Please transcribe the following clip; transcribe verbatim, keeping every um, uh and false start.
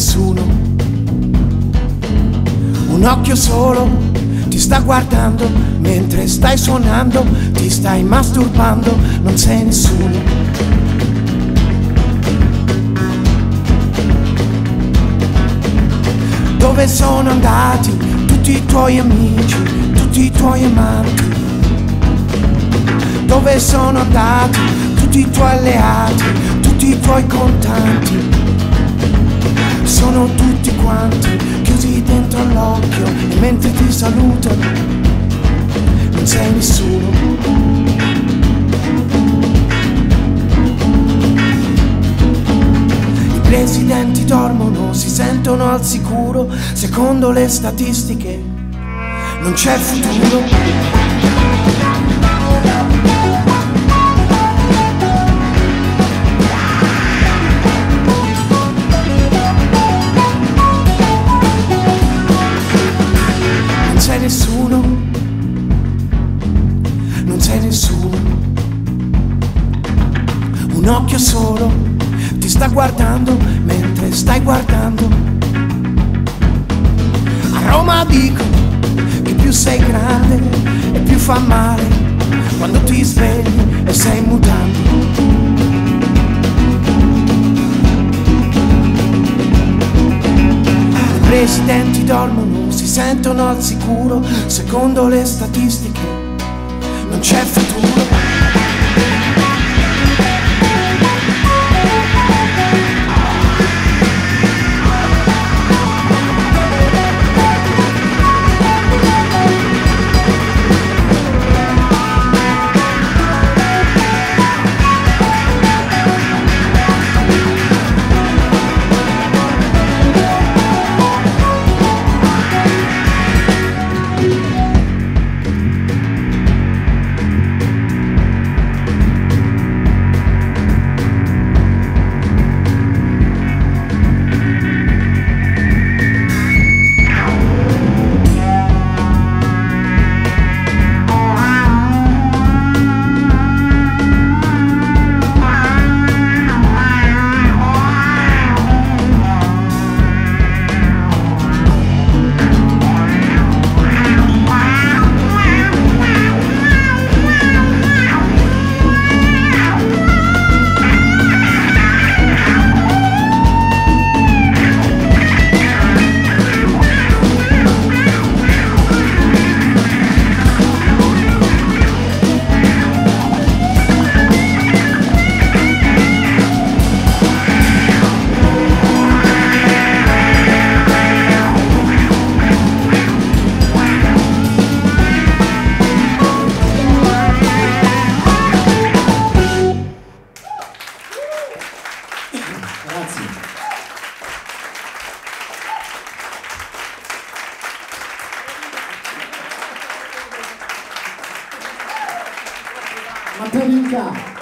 nessuno, un occhio solo ti sta guardando mentre stai suonando, ti stai masturbando, non sei nessuno. Dove sono andati tutti i tuoi amici, tutti i tuoi amanti? Dove sono andati tutti i tuoi alleati, tutti i tuoi contanti? Sono tutti quanti chiusi dentro l'occhio e mentre ti salutano non sei nessuno. I presidenti dormono, si sentono al sicuro, secondo le statistiche non c'è futuro. Nessuno, non sei nessuno, un occhio solo ti sta guardando mentre stai guardando. A Roma dicono che più sei grande e più fa male quando ti svegli e sei in mutande. I presidenti dormono, si sentono al sicuro, secondo le statistiche non c'è futuro. Grazie. Mattelinka.